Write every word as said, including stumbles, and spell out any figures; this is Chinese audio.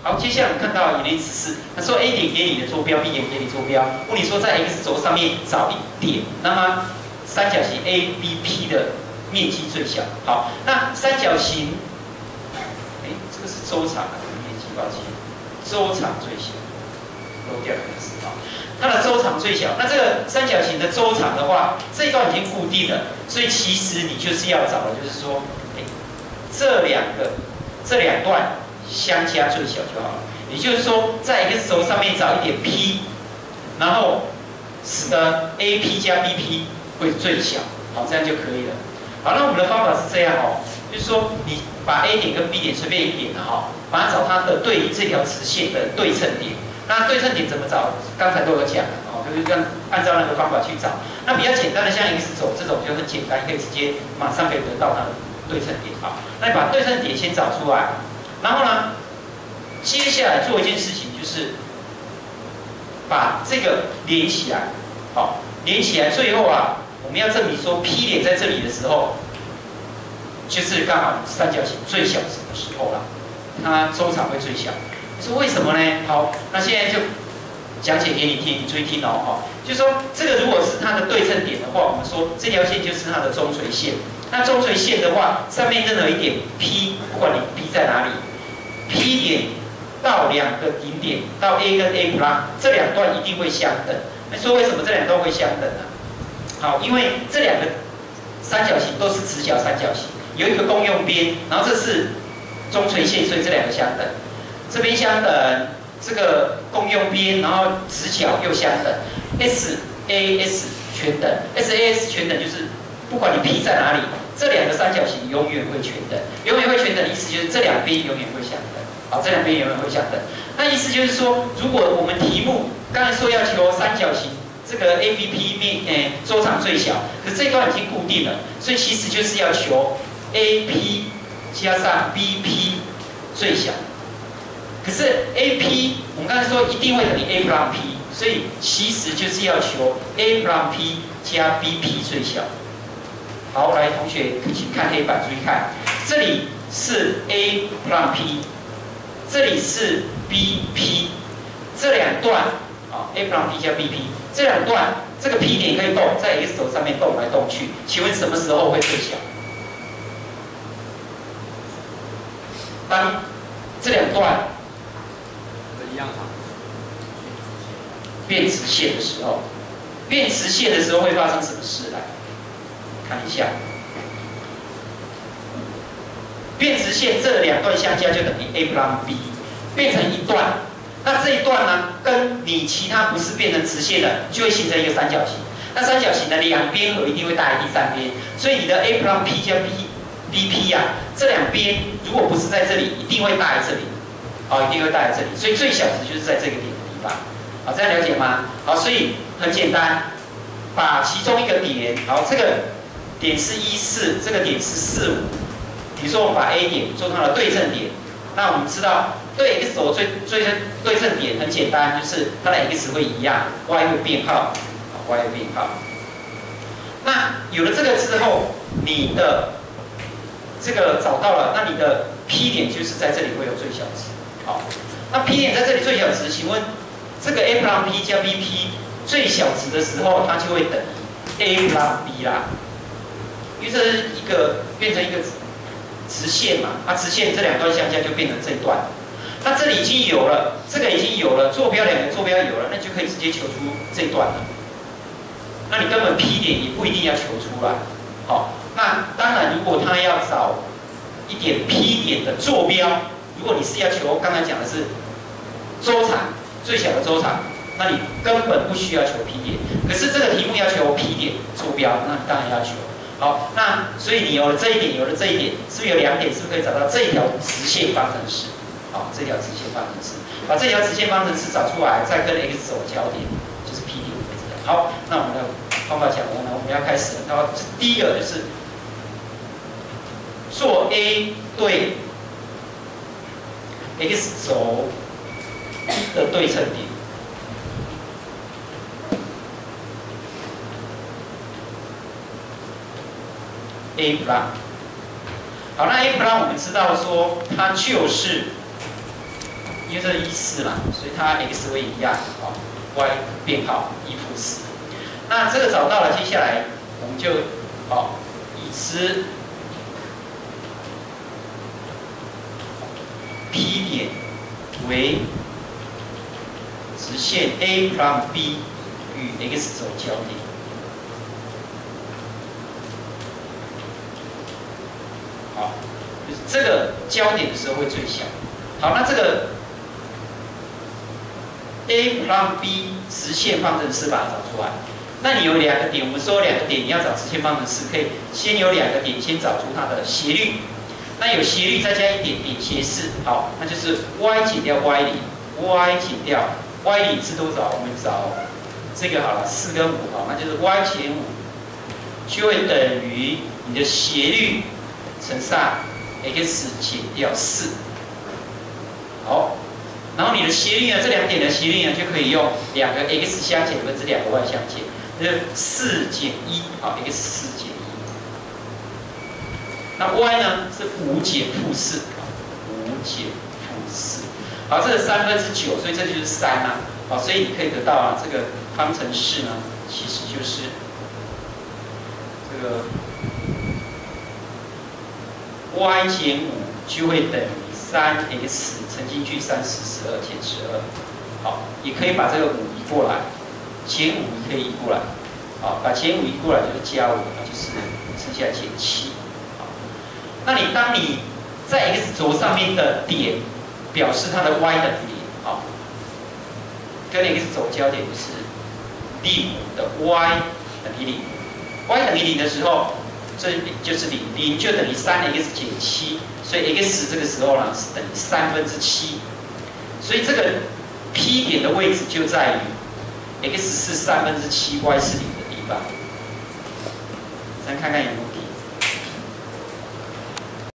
好，接下来我们看到演练指示，他说 A 点给你的坐标 ，B 点给你坐标，问你说在 x 轴上面找一点，那么三角形 A B P 的面积最小。好，那三角形，哎，这个是周长啊，面积抱歉，周长最小，漏掉两个字啊。它的周长最小，那这个三角形的周长的话，这一段已经固定了，所以其实你就是要找的，就是说，哎，这两个这两段相加最小就好了。也就是说，在 x 轴上面找一点 P， 然后使得 A P 加 B P 会最小，好，这样就可以了。好，那我们的方法是这样哦，就是说你把 A 点跟 B 点随便一点的哈，把它找它的对于这条直线的对称点。那对称点怎么找？刚才都有讲哦，就是跟按照那个方法去找。那比较简单的，像 x 轴这种就很简单，可以直接马上可以得到它的对称点啊。那你把对称点先找出来，然后呢，接下来做一件事情，就是把这个连起来，好，连起来。最后啊，我们要证明说 P 点在这里的时候，就是刚好三角形最小值的时候啦，它周长会最小。是为什么呢？好，那现在就讲解给你听，你注意听哦，哈，就是说这个如果是它的对称点的话，我们说这条线就是它的中垂线。那中垂线的话，上面任何一点 P， 不管你 P 在哪里 ，P 点到两个顶点，到 A 跟 A 普拉这两段一定会相等。那说为什么这两段会相等呢？好，因为这两个三角形都是直角三角形，有一个共用边，然后这是中垂线，所以这两个相等。这边相等，这个共用边，然后直角又相等 ，S A S 全等 ，S A S 全等就是不管你 P 在哪里，这两个三角形永远会全等，永远会全等，意思就是这两边永远会相等，好，这两边永远会相等。那意思就是说，如果我们题目刚才说要求三角形这个 A B P 面，诶，周长最小，可是这一段已经固定了，所以其实就是要求 A P 加上 B P 最小。可是 A P 我们刚才说一定会等于 A plus P， 所以其实就是要求 A plus P 加 B P 最小。好，来同学请看黑板，注意看，这里是 A plus P， 这里是 B P， 这两段啊 A plus P 加 B P 这两段，这个 P 点可以动，在 x 轴上面动来动去，请问什么时候会最小？当这两段一样长， 变直线的时候，变直线的时候会发生什么事？来看一下，变直线这两段相加就等于 A plus B， 变成一段，那这一段呢，跟你其他不是变成直线的，就会形成一个三角形。那三角形的两边和一定会大于第三边，所以你的 A plus P 加 B B P 呀、啊，这两边如果不是在这里，一定会大于这里。好，一定会大在这里，所以最小值就是在这个点的地方。好，这样了解吗？好，所以很简单，把其中一个点，好，这个点是一四，这个点是四五。比如说我们把 A 点做它的对称点，那我们知道对 x 轴最最对称点很简单，就是它的 x 会一样 ，y 会变号，好 ，y 会变号。那有了这个之后，你的这个找到了，那你的 P 点就是在这里会有最小值。好，那 P 点在这里最小值，请问这个 A plus P 加 B P 最小值的时候，它就会等于 A plus B 啦，因为这是一个变成一个直线嘛，啊，直线这两段相加就变成这一段。那这里已经有了，这个已经有了，坐标两个坐标有了，那就可以直接求出这一段了。那你根本 P 点也不一定要求出来。好，那当然如果他要找一点 P 点的坐标。如果你是要求刚才讲的是周长最小的周长，那你根本不需要求 P 点。可是这个题目要求 P 点坐标，那你当然要求。好，那所以你有了这一点，有了这一点，是不是有两点？是不是可以找到这一条直线方程式？好，这条直线方程式，把这条直线方程式找出来，再跟 x 轴交点，就是 P 点为止。好，那我们的方法讲完了，我们要开始了。然后第一个就是做 A 对 x 轴的对称点。A plus， 好，那 A plus 我们知道说它就是因为这是一四嘛，所以它 x 会一样，好 ，y 编号一负四。那这个找到了，接下来我们就好，已知 P 点为直线 A from B 与 x 轴交点。好，就是这个交点的时候会最小。好，那这个 A from B 直线方程式把它找出来。那你有两个点，我们说两个点你要找直线方程式，可以先有两个点，先找出它的斜率。那有斜率再加一点点斜式，好，那就是 y 减掉 y 零 ，y 减掉 y 零是多少？我们找这个好了，四跟五好，那就是 y 减五就会等于你的斜率乘上 x 减掉四。好，然后你的斜率呢，这两点的斜率呢，就可以用两个 x 相减分之两个 y 相减，就是四减一，好 ，x 四减一。那 y 呢是五减负四，五减负四。好，这个三分之九，所以这就是三啊。好，所以你可以得到啊，这个方程式呢，其实就是这个 y 减五就会等于三 x 乘进去三十十二减十二。好，也可以把这个五移过来，减五可以移过来。好，把减五移过来就是加五，那就是剩下减七。那你当你在 x 轴上面的点表示它的 y 等于零，好，跟 x 轴交点就是令的 y 等于零 ，y 等于零的时候，这就是零，零就等于三 x 减七，所以 x 这个时候呢是等于三分之七，所以这个 P 点的位置就在于 x 是三分之七 ，y 是零的地方。咱看看有没有题。